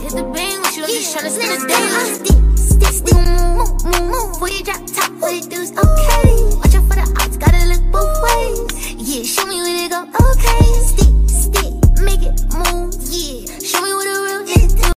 hit the bang with you, I'm just tryna spend a day. We gon' move